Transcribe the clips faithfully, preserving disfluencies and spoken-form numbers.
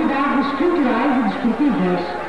atividades culturais e desportivas.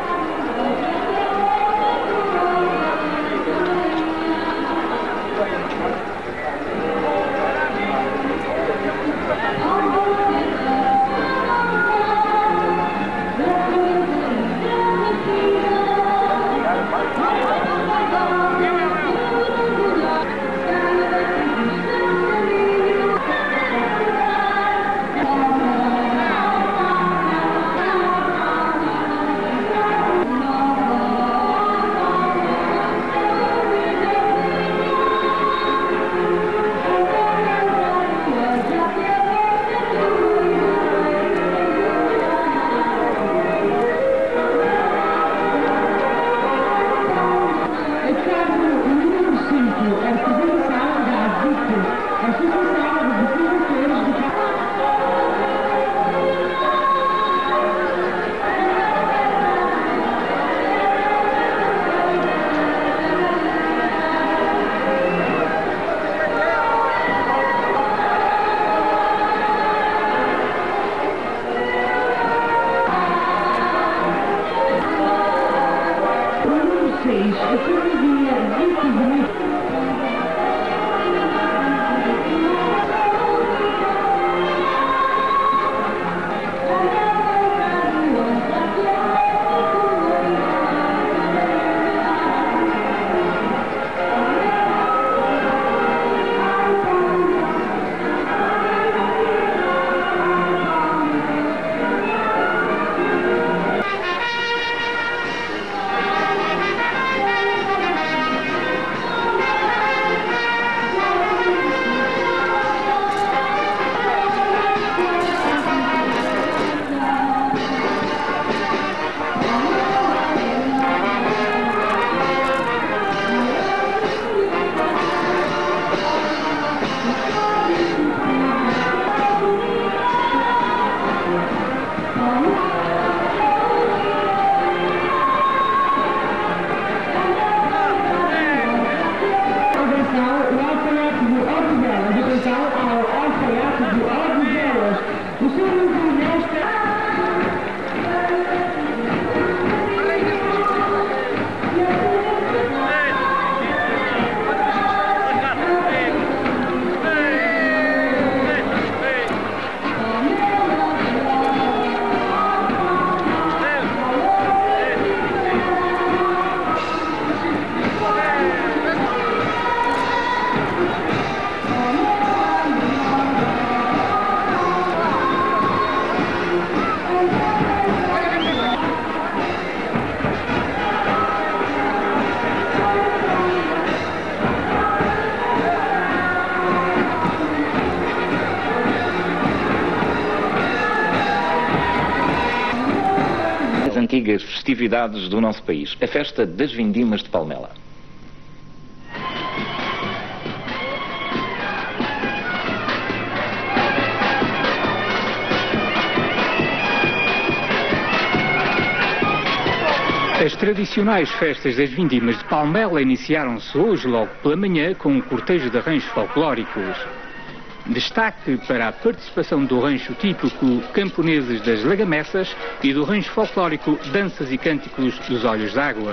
Antigas festividades do nosso país, a festa das Vindimas de Palmela. As tradicionais festas das Vindimas de Palmela iniciaram-se hoje logo pela manhã com um cortejo de arranjos folclóricos. Destaque para a participação do rancho típico Camponeses das Lagamessas e do rancho folclórico Danças e Cânticos dos Olhos d'Água.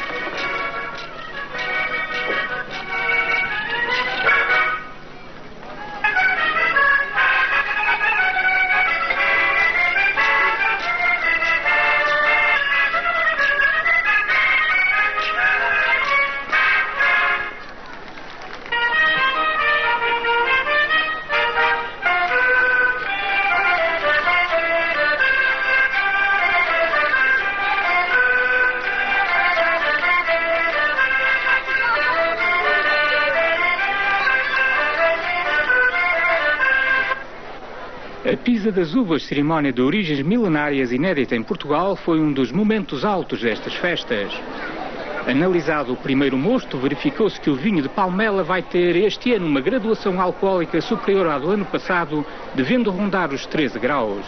A Pisa das Uvas, cerimónia de origens milenárias inédita em Portugal, foi um dos momentos altos destas festas. Analisado o primeiro mosto, verificou-se que o vinho de Palmela vai ter este ano uma graduação alcoólica superior à do ano passado, devendo rondar os treze graus.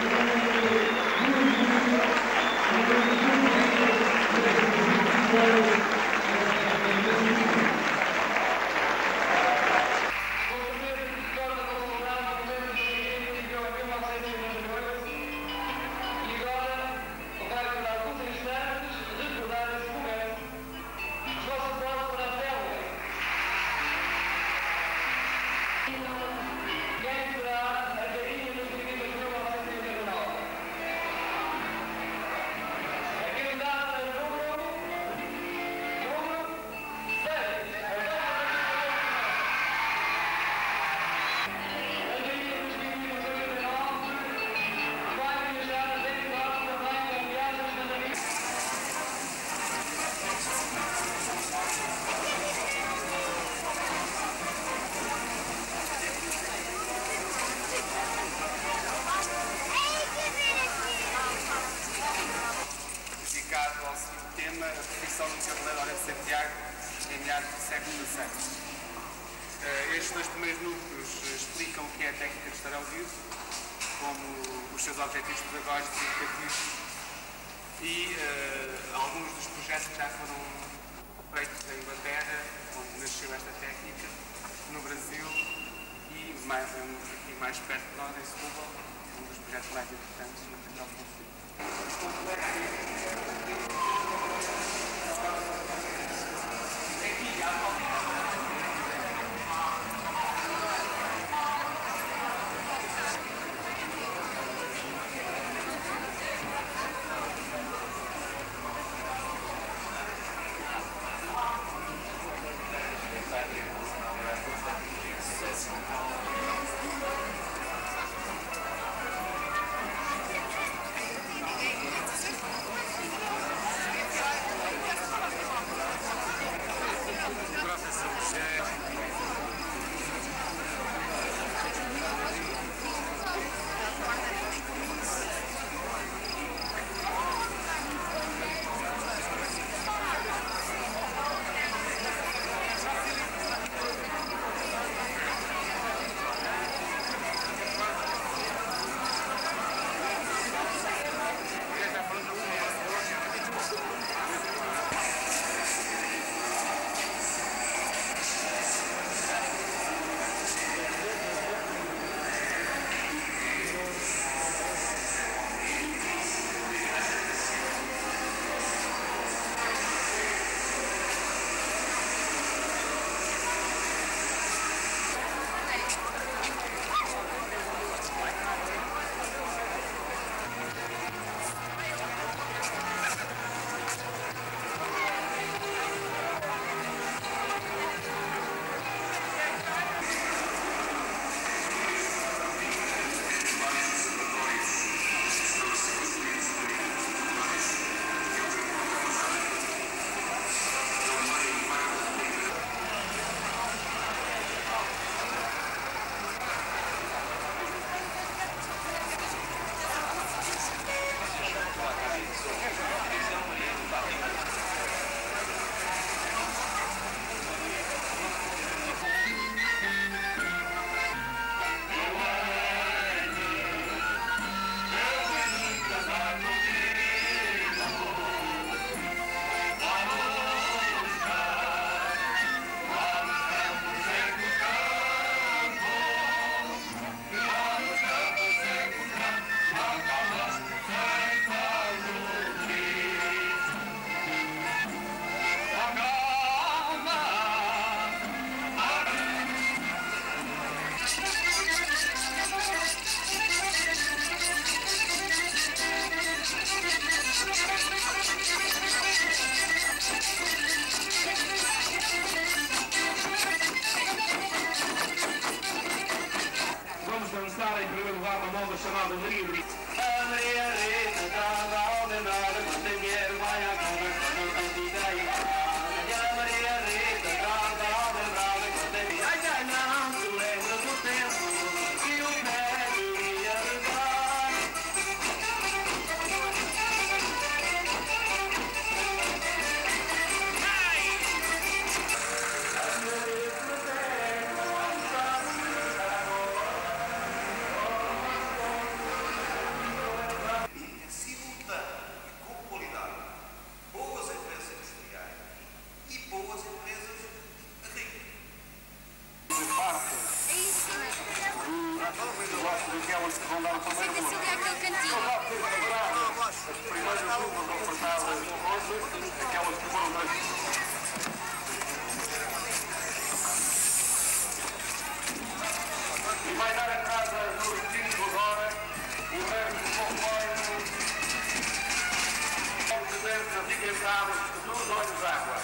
Tema, a profissão do Cavaleiro Lourenço de Santiago em meados do século dezasseis. Uh, estes dois primeiros núcleos explicam o que é a técnica de estar ao vivo, como os seus objetivos pedagógicos e educativos e uh, alguns dos projetos que já foram feitos em Inglaterra, onde nasceu esta técnica, no Brasil e mais, um, aqui mais perto de nós, em Setúbal, um dos projetos mais importantes no Tribunal de Conflito. aquelas que foram mais... E vai dar entrada no recinto agora o mesmo comboio de dentro apimentado dos olhos d'água.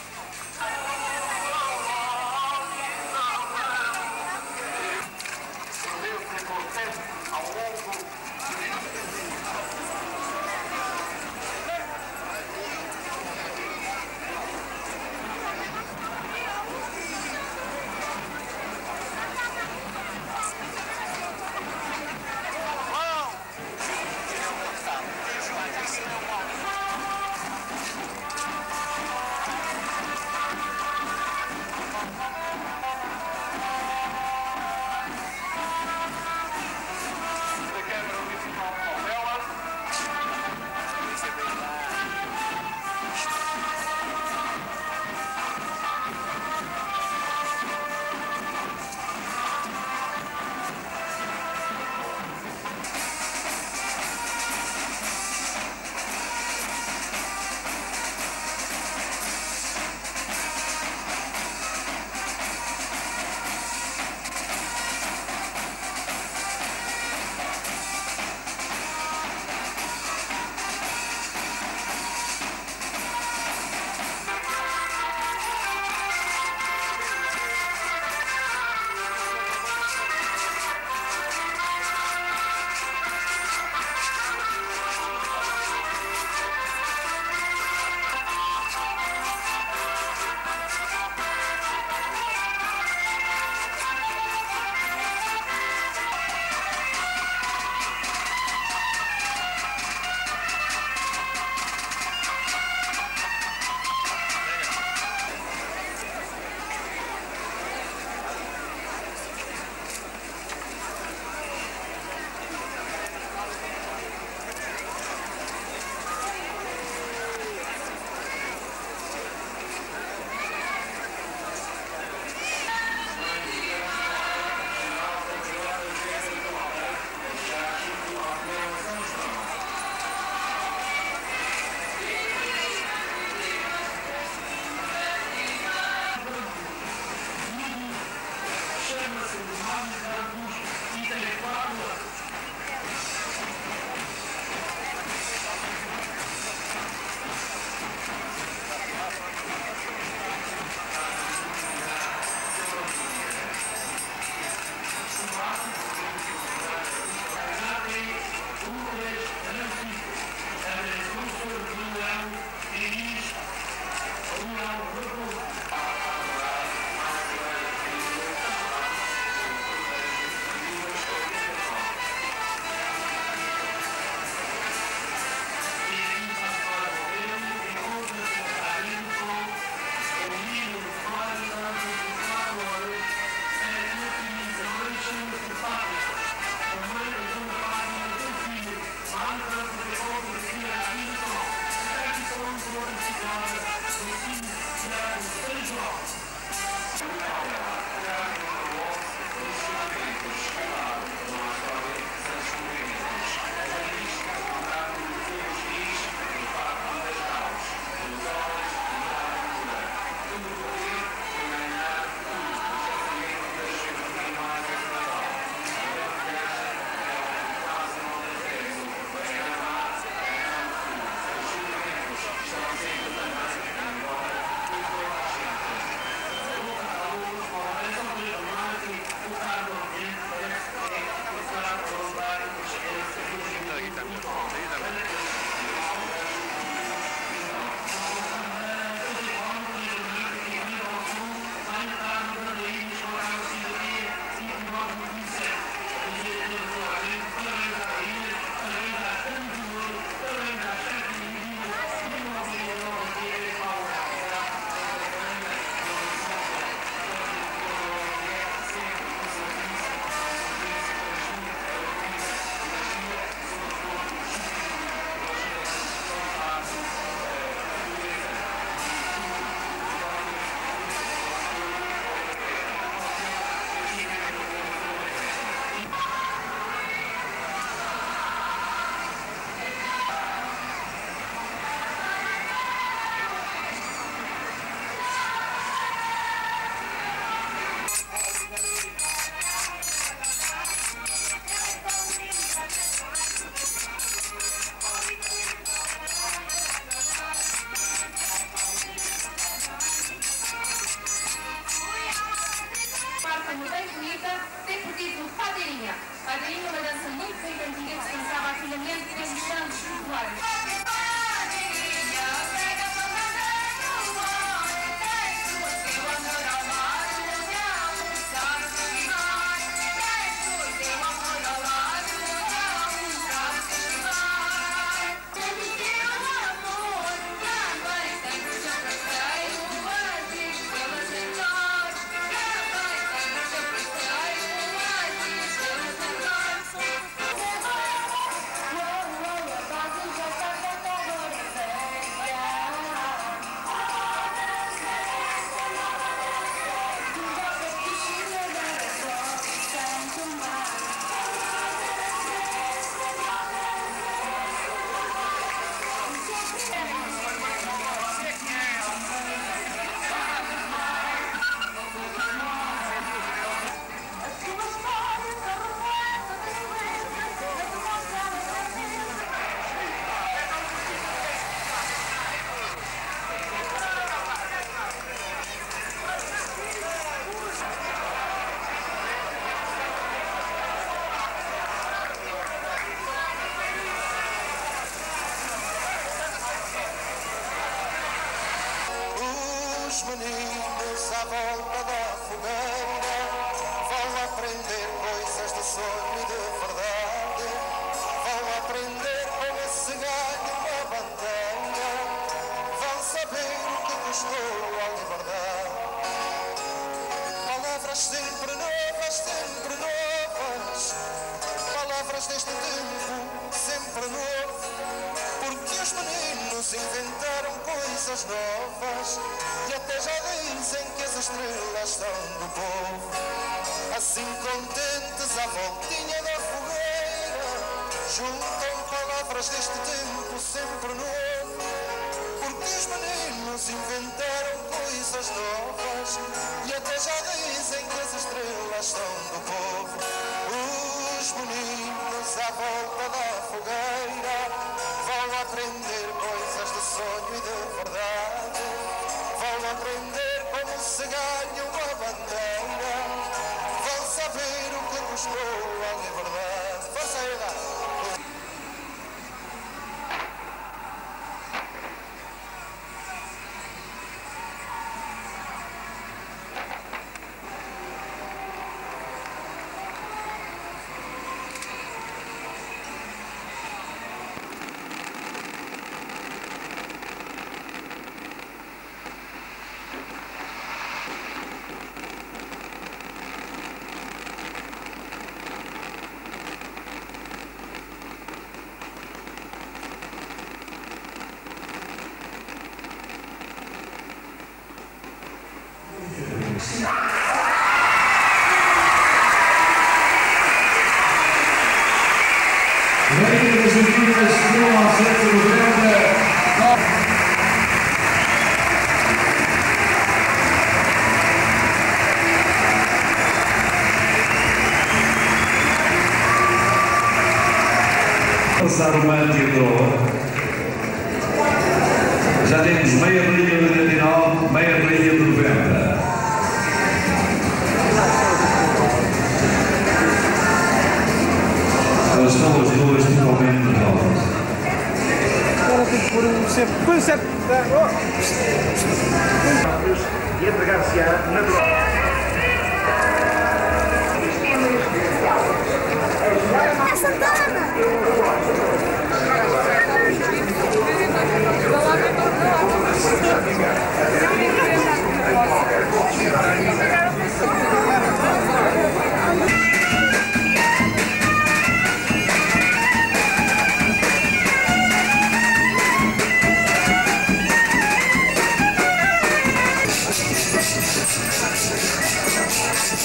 Perdeu-se contente ao longo à volta da fogueira vão aprender coisas de sonho e de verdade, vão aprender como se ganha uma bandeira, vão saber o que custou a liberdade. Palavras sempre novas, sempre novas, palavras deste tempo sempre novo, porque os meninos inventaram coisas novas e até já dizem que as estrelas são do povo. Assim contentes à voltinha da fogueira, juntam palavras deste tempo sempre novo, porque os meninos inventaram coisas novas e até já dizem que as estrelas são do povo. Os meninos à volta da fogueira vão aprender coisas de sonho e de verdade, vão aprender como se ganha uma bandeira, vão saber o que custou a liberdade. Força aí, dá. Ladies and gentlemen, mil novecentos e noventa. Passar o mantiador. Já temos meia linha de oitenta e nove, meia linha de noventa. Elas são as duas totalmente novas. Agora tem que pôr um sempre. Põe o sempre. E entregar-se-á natural.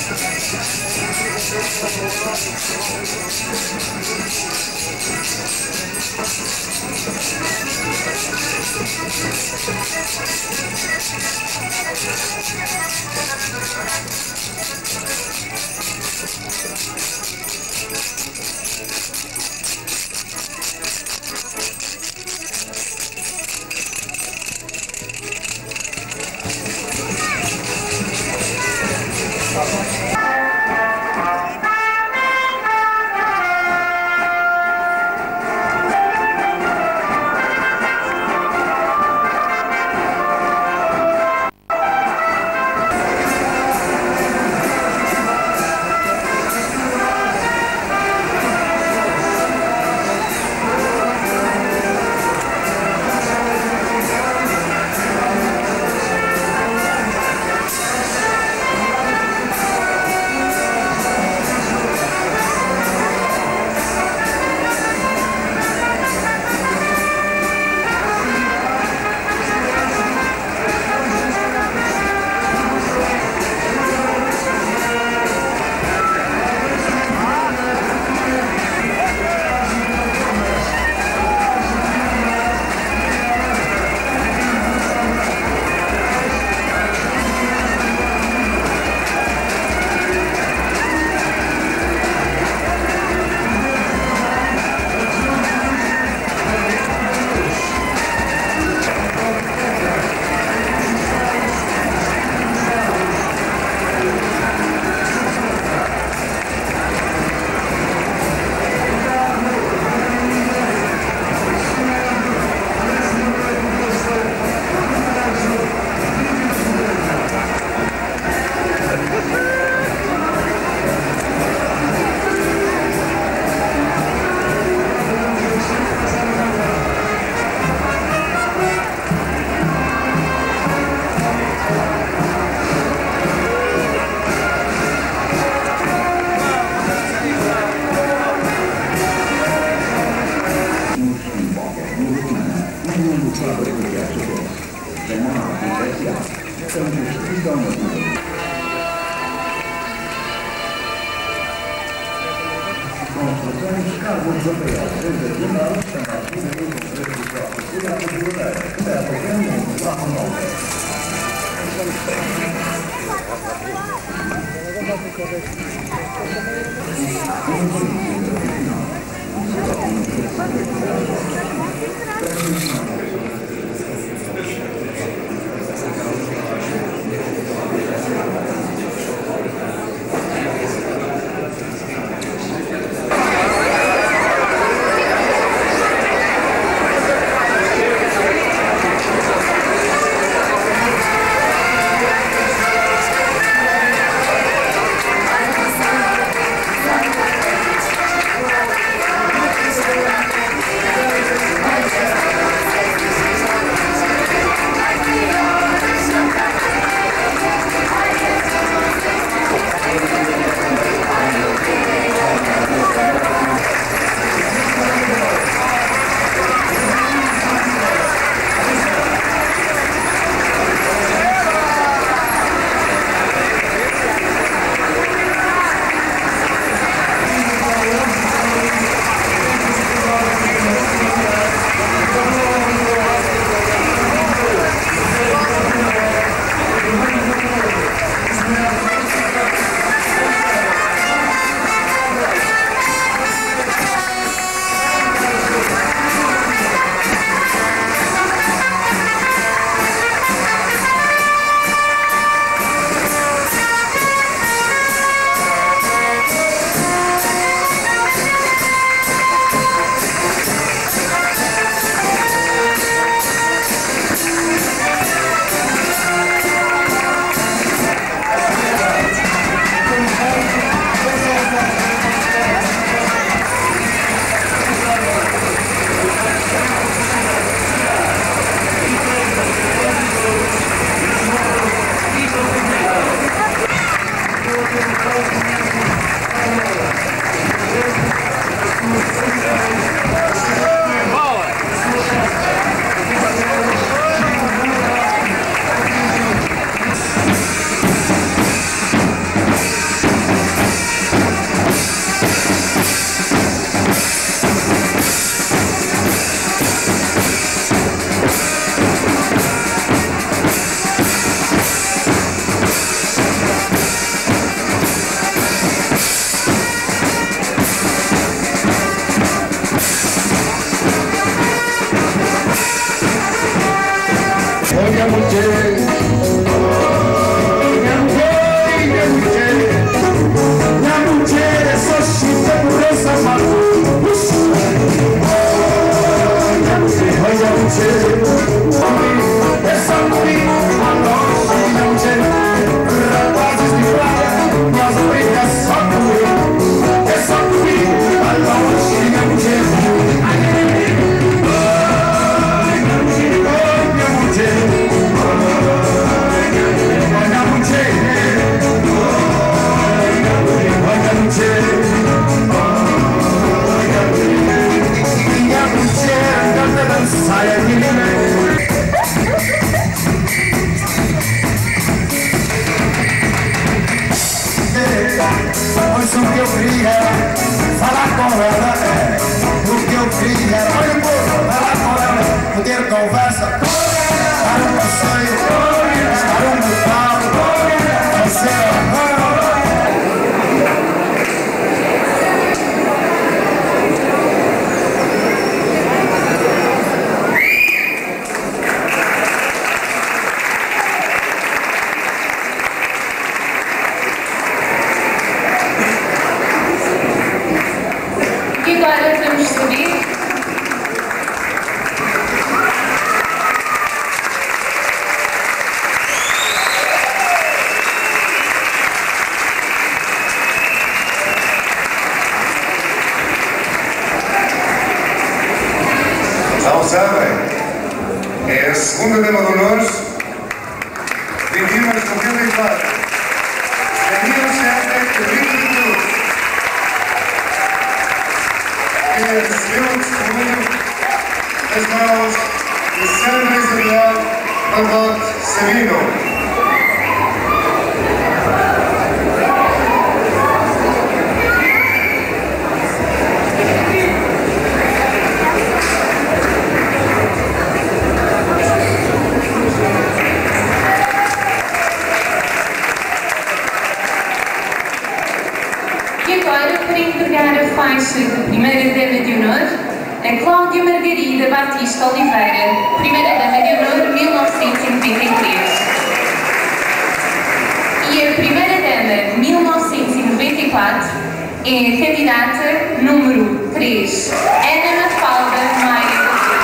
Thank you. mundo sabe o que é sucesso. Chamar S A. Estamos estudando. Construções Carlos Gabriel, Centro de Chamados Públicos, Redes Cidade de Mulher, Terra Grande, Barro Nova. Pois o que eu queria era falar com ela, é. O que eu queria era, olha um pouco, falar com ela, poder conversa com ela, dar um passeio, estar um local, fazer amor. E agora vamos subir. Já o sabem, é a segunda dama de honores, vinte e um de noventa e quatro, Daniel Sérgio Rita de Cruz. Que recebeu o testemunho das mãos e Sandra Isabel Barbote Sabino. E agora, para entregar a faixa de Primeira Dama de Honor, a Cláudia Margarida Batista Oliveira, Primeira Dama de Honor mil novecentos e noventa e três. E a Primeira Dama mil novecentos e noventa e quatro é a candidata número três, Ana Mafalda Maia da Cruz.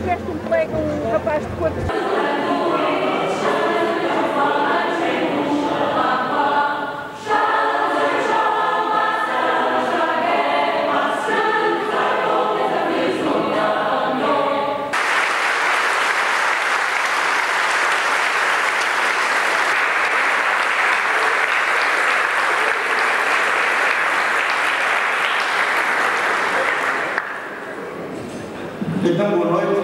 tiveste um colega, um rapaz de corpo. Então, boa noite.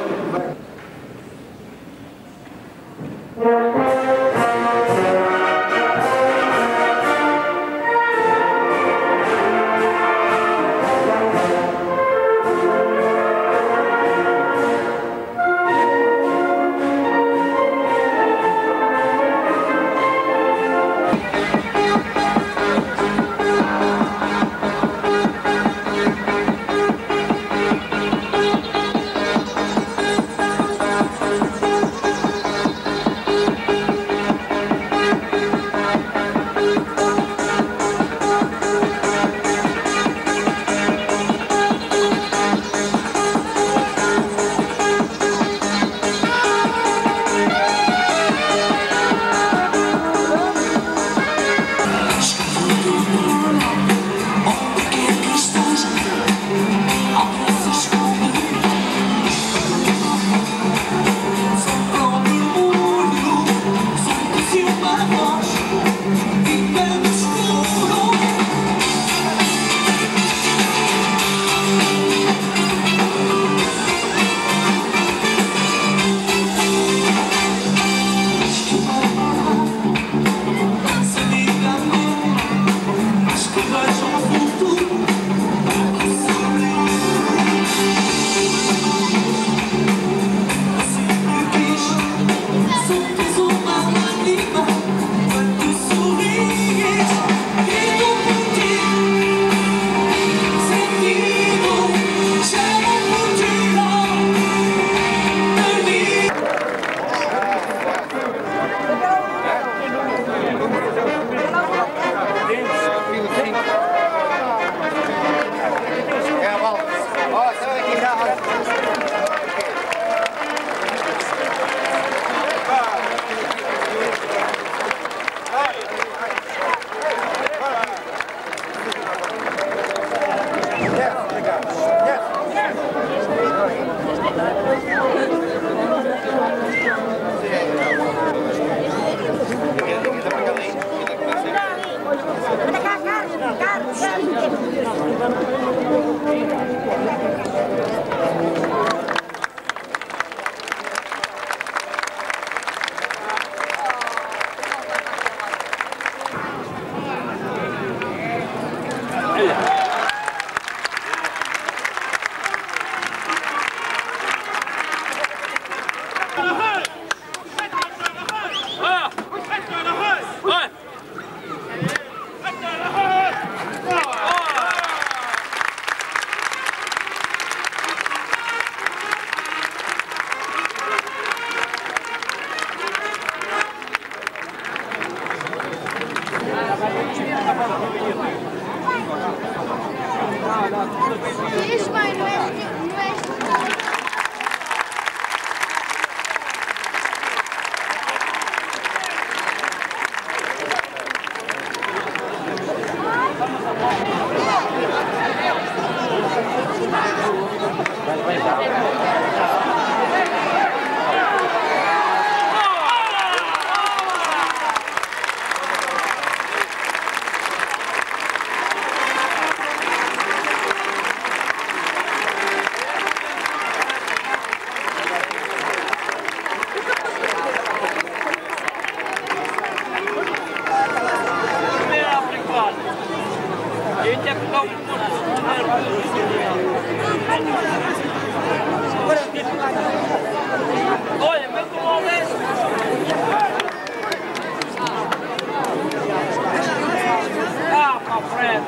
Olha, mas tu não vês? Ah, para frente.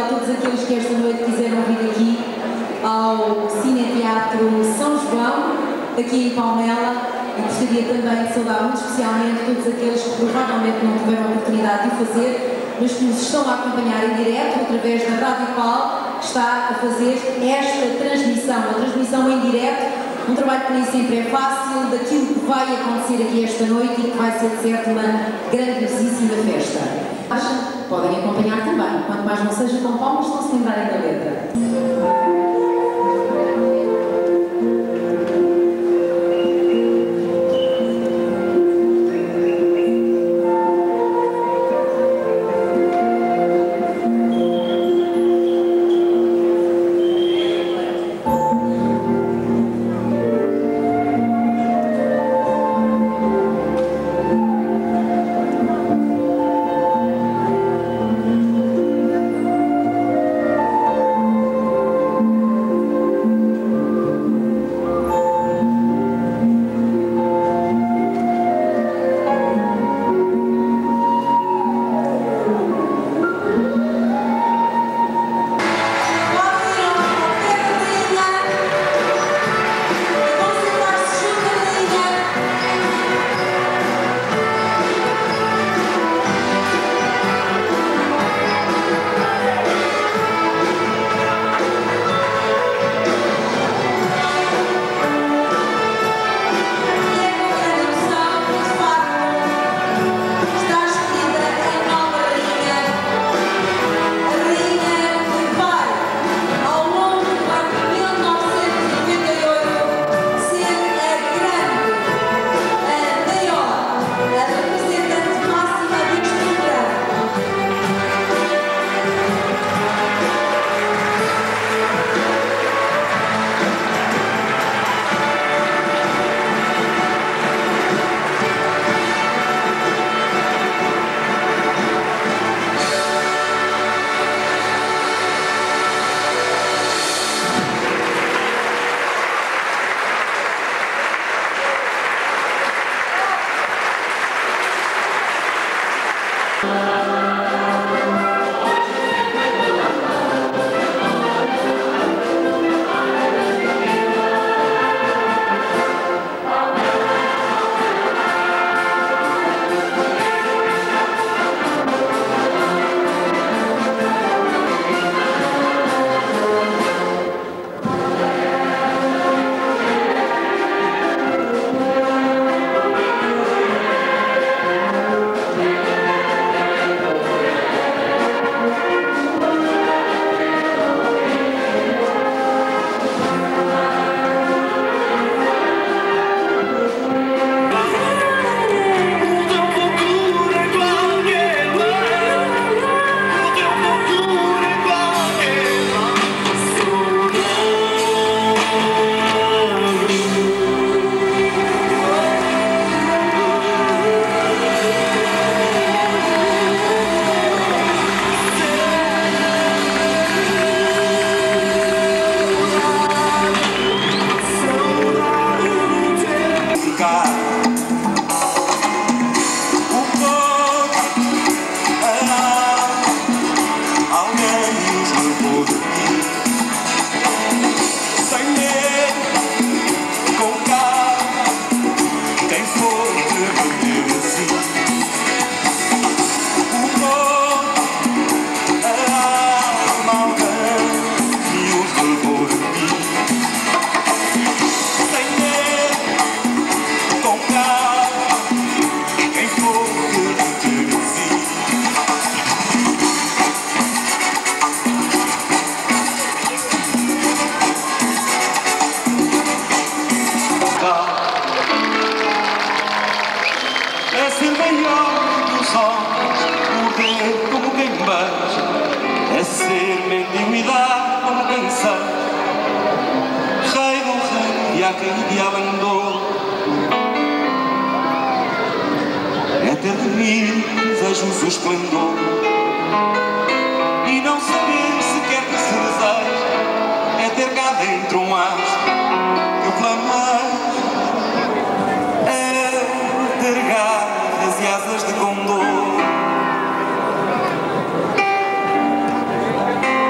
todos aqueles que esta noite quiseram vir aqui ao Cineteatro São João, aqui em Palmela, e gostaria também de saudar muito especialmente todos aqueles que provavelmente não tiveram a oportunidade de o fazer, mas que nos estão a acompanhar em direto através da Rádio Pal, que está a fazer esta transmissão, a transmissão em direto, um trabalho que nem sempre é fácil, daquilo que vai acontecer aqui esta noite e que vai ser de certo uma grandiosíssima festa. Mas podem acompanhar também, quanto mais não seja com palmas, não se lembrarem da letra. E abandono é ter de mim desejos o esplendor e não saber sequer que se deseja, é ter cá dentro um astro que flameja, é ter garras e asas de condor.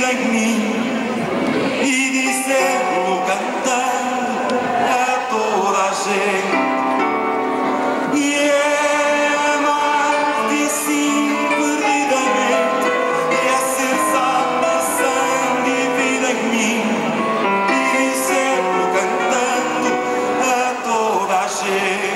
vida em mim e dizer-lo cantando a toda a gente. E é amar-te assim perdidamente, é ser alma, sangue e vida em mim e dizer-lo cantando a toda a gente.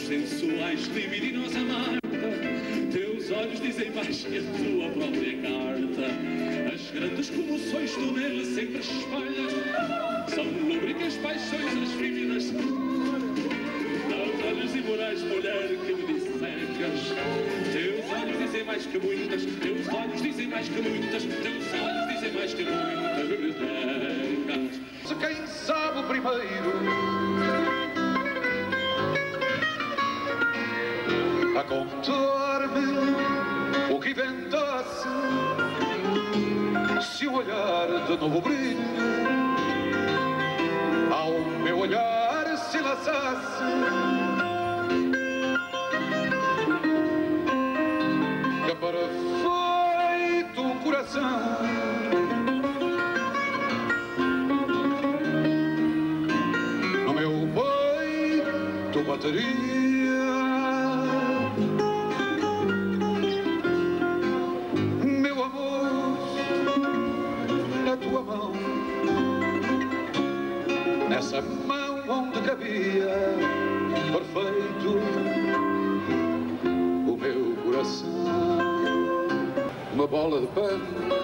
sensuais, libidinosa Marta, teus olhos dizem mais que a tua própria carta. As grandes comoções tu nele sempre espalhas, são lúbricas paixões as vívidas. Teus olhos imorais, mulher que me dissecas, teus olhos dizem mais que muitas, teus olhos dizem mais que muitas, teus olhos dizem mais que muitas bibliotecas. Se quem sabe o primeiro a contar-me o que inventasse, se o olhar de novo brilho ao meu olhar se laçasse, que para feito o coração no meu peito bateria. Tua mão, nessa mão onde cabia perfeito o meu coração. Uma bola de pano,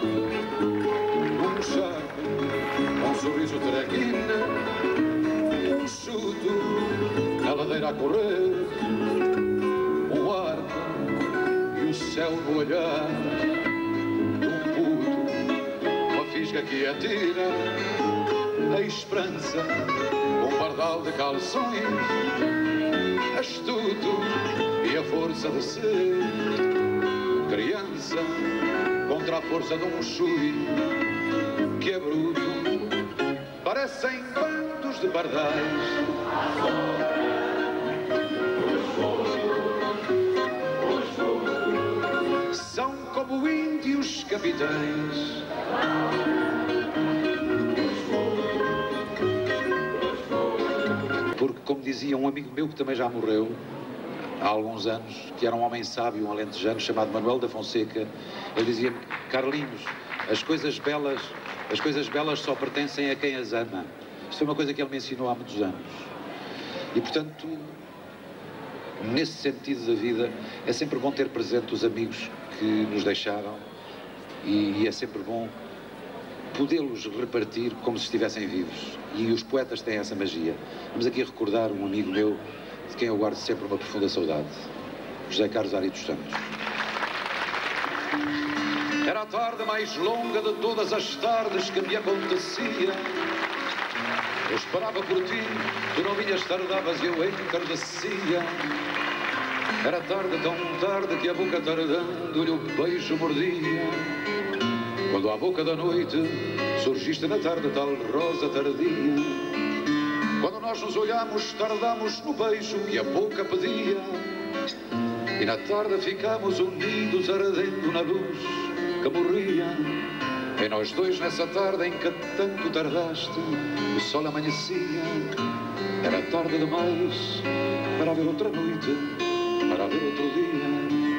um charme, um sorriso traquina, um chuto na ladeira a correr, um arco e o céu no olhar, que atira a esperança, um pardal de calções astuto e a força de ser criança contra a força de um chui que é bruto. Parecem bandos de pardais são como índios capitães. Porque, como dizia um amigo meu que também já morreu há alguns anos, que era um homem sábio, um alentejano, chamado Manuel da Fonseca, ele dizia-me: Carlinhos, as coisas belas, as coisas belas só pertencem a quem as ama. Isto foi uma coisa que ele me ensinou há muitos anos. E, portanto, nesse sentido da vida, é sempre bom ter presente os amigos que nos deixaram e, e é sempre bom podê-los repartir como se estivessem vivos. E os poetas têm essa magia. Vamos aqui recordar um amigo meu, de quem eu guardo sempre uma profunda saudade, José Carlos Ari dos Santos. Era a tarde mais longa de todas as tardes que me acontecia. Eu esperava por ti, tu não vinhas, tardavas e eu entardecia. Era tarde, tão tarde, que a boca tardando-lhe o beijo mordia. Quando à boca da noite surgiste na tarde tal rosa tardia. Quando nós nos olhamos, tardamos no beijo que a boca pedia. E na tarde ficamos unidos, ardendo na luz que morria. E nós dois nessa tarde em que tanto tardaste, o sol amanhecia. Era tarde demais para haver outra noite, para haver outro dia.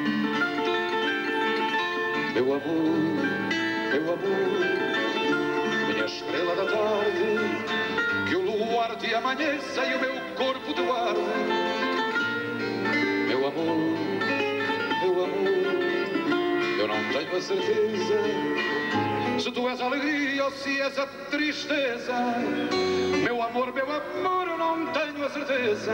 Meu amor, meu amor, minha estrela da tarde, que o luar te amanheça e o meu corpo te guarde. Meu amor, meu amor, eu não tenho a certeza se tu és a alegria ou se és a tristeza. Meu amor, meu amor, eu não tenho a certeza.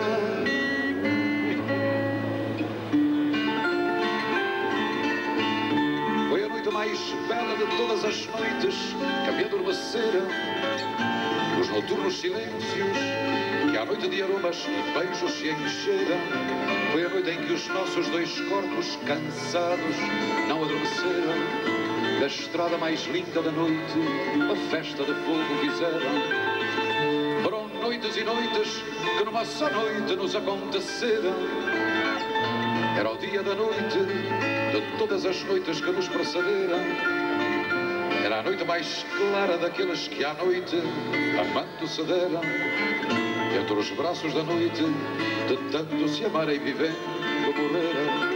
Foi a noite mais bela de todas as noites que me adormeceram, os noturnos silêncios que à noite de aromas e beijos se encheram. Foi a noite em que os nossos dois corpos cansados não adormeceram. Da estrada mais linda da noite a festa de fogo fizeram. Foram noites e noites que numa só noite nos aconteceram. Era o dia da noite de todas as noites que nos precederam. Era a noite mais clara daqueles que à noite amando se deram. Entre os braços da noite, de tanto se amarem vivendo, morreram.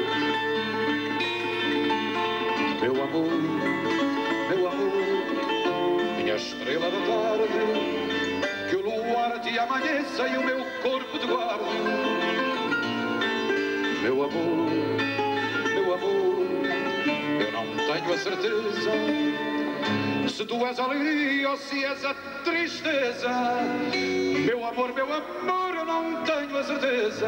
Meu amor, meu amor, minha estrela da tarde, que o luar te amanheça e o meu corpo te guarde. Meu amor, meu amor, eu não tenho a certeza se tu és a alegria ou se és a tristeza. Meu amor, meu amor, eu não tenho a certeza.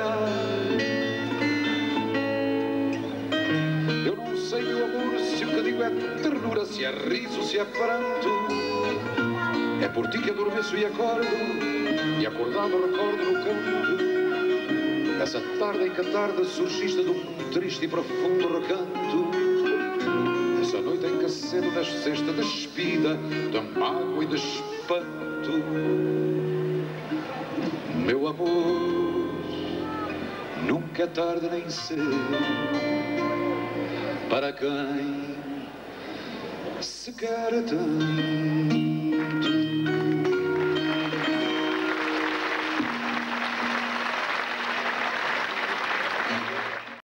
Eu não sei, meu amor, se o que digo é ternura, se é riso, se é pranto. É por ti que adormeço e acordo, e acordado recordo no canto essa tarde em que a tarde surgiste de um triste e profundo recanto. Essa noite em que cedo nasceste despida de mágoa e de espanto. Meu amor, nunca é tarde nem cedo para quem se quer tanto.